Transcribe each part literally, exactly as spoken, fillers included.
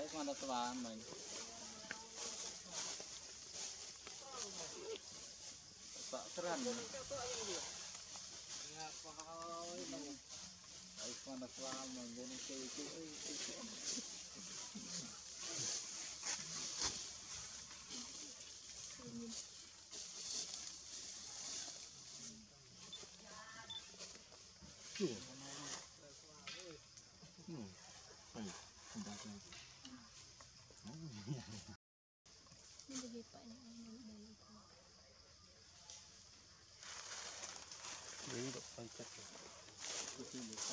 Ay mana tua mình. Tak keren. Ay mana tua mình jadi kayak itu. Tuh. Hmm. Baik. Sudah baik. Oh iya. Ini bagi Pak yang dari itu. Ini dok pancet ya. Itu bisa.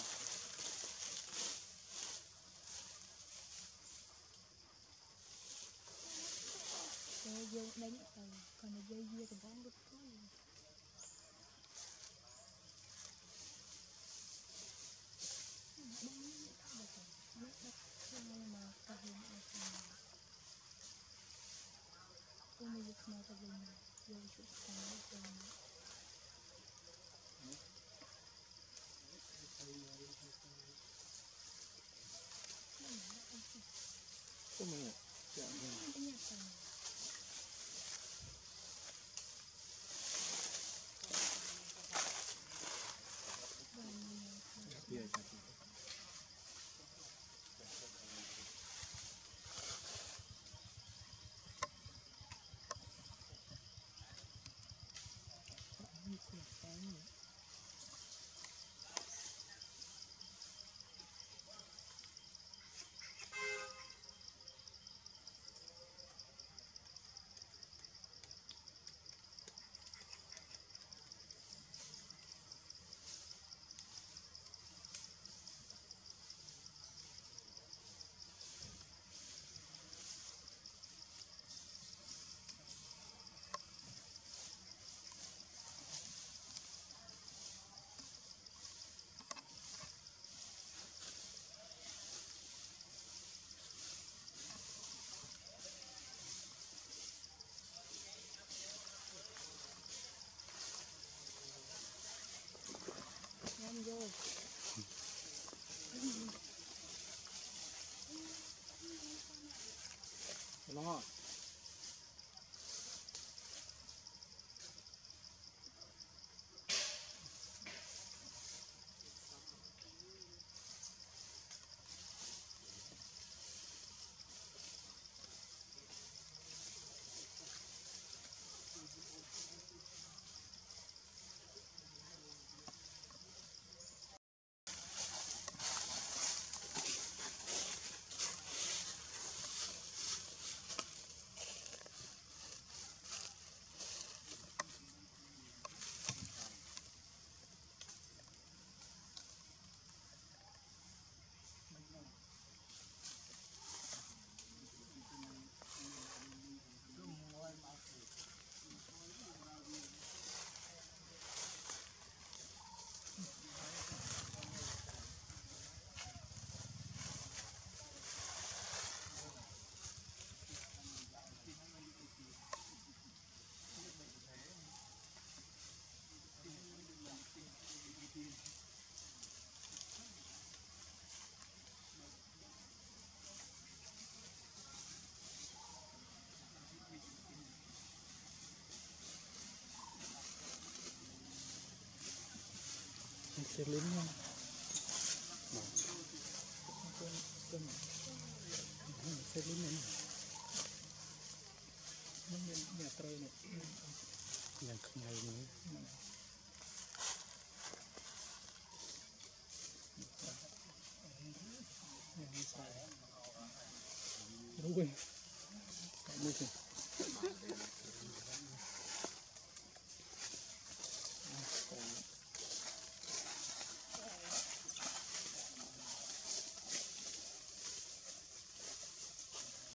Saya jauh banyak tahu. Karena jauh dia ke bawah betul. Umur semua terbentuk, jauh sekali terbentuk. Cuma ya. Ini apa? Iya satu. Ini siapa ini? Lanjut. Kenapa? Celine nya. Nah. Celine nya. Ini nyatra ini. Yang kemarin ini. Yang saya. Ruwe. Kamu sih.